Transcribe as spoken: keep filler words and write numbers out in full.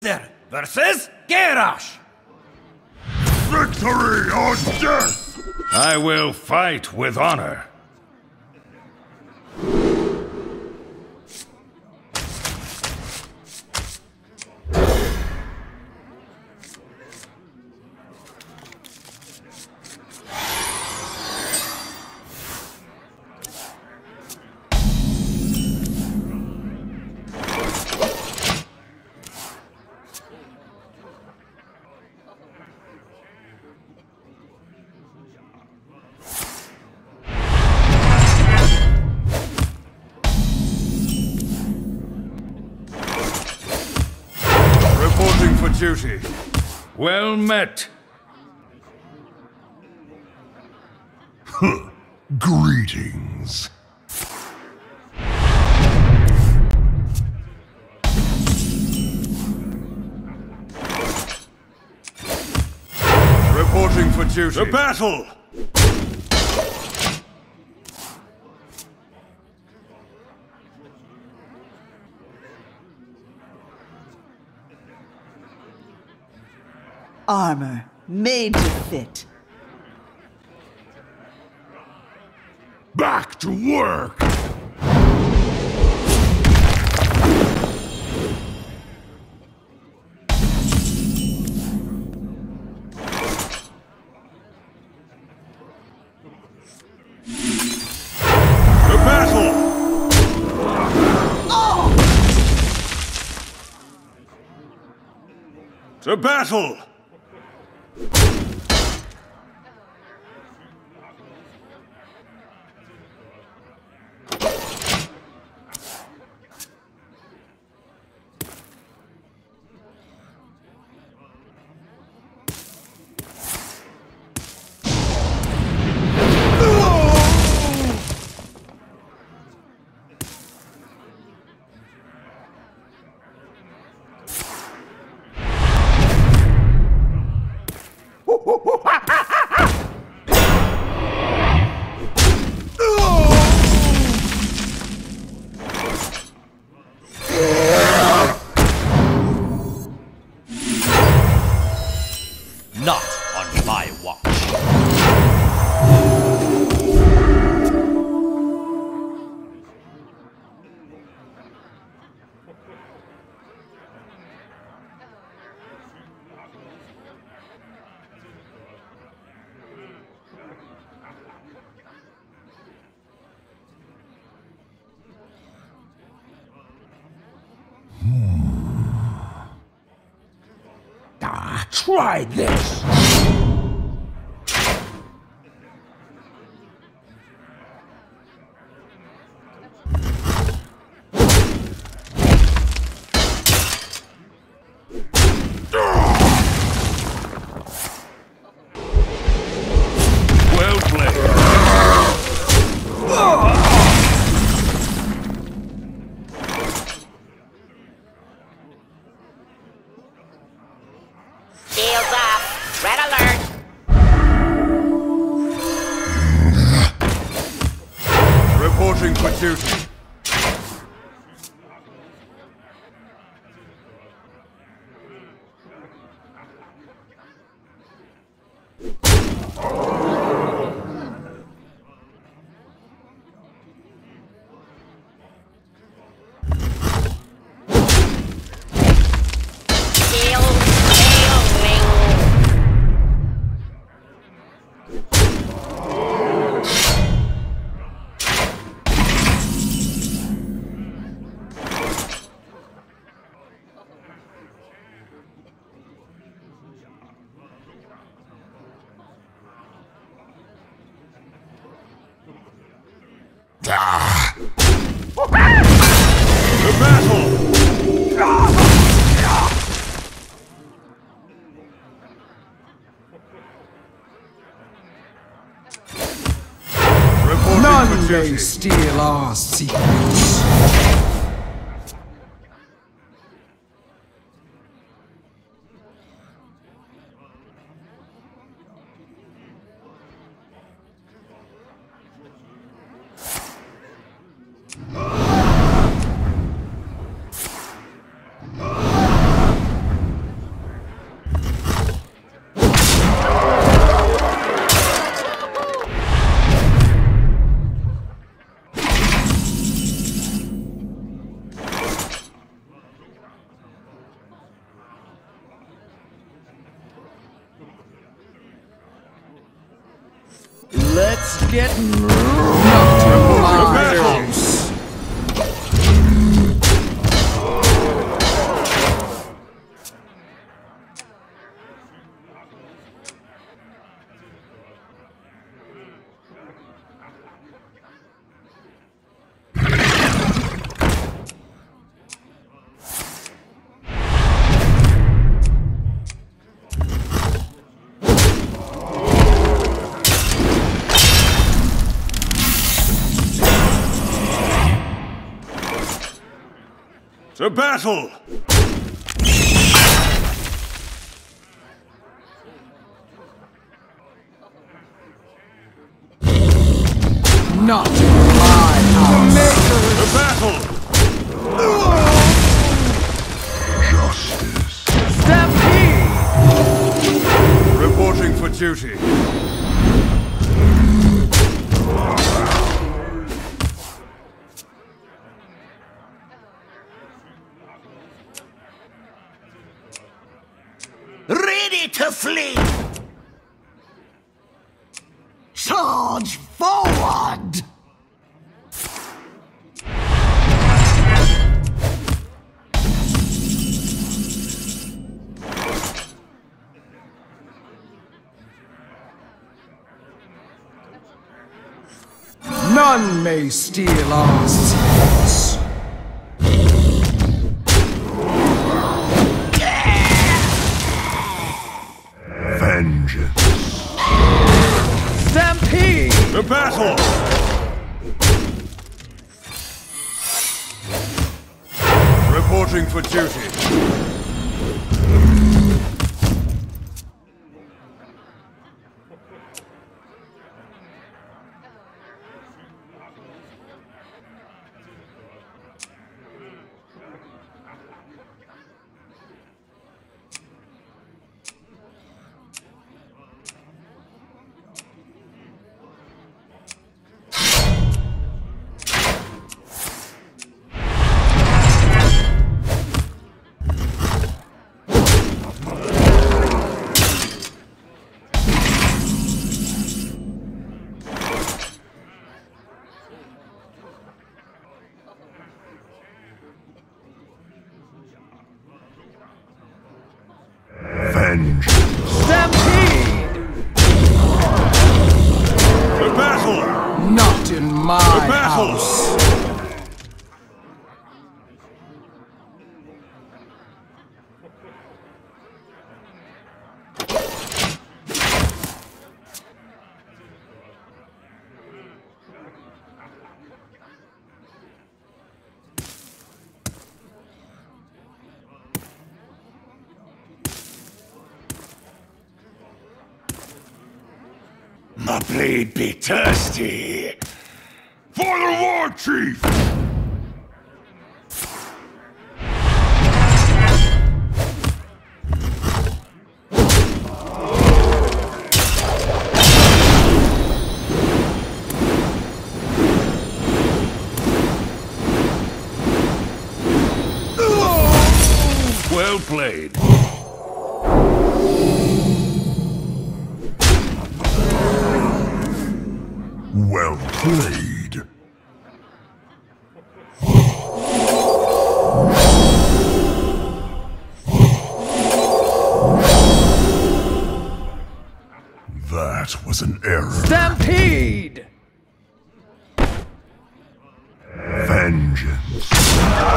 Victor versus Garrosh! Victory or death! I will fight with honor. Duty. Well met. Greetings. Reporting for duty. To battle! Armor made to fit. Back to work! To battle! Oh! To battle! Not on my watch. Ah, try this! Well played. Shields up. Red alert. Reporting for duty. Ah. To battle! Reporting None for may duty. steal our secrets. Let's get not in my house. To battle! Not in my house. To battle! Justice. Stampede! Reporting for duty. Ready to flee! Charge forward! None may steal our secrets. Vengeance. Stampede! To battle! Reporting for duty. Vengeance. Stampede! To battle! Not in my battle! house. My blade be thirsty. For the war chief! Well played. Well played. That was an error. Stampede! Vengeance.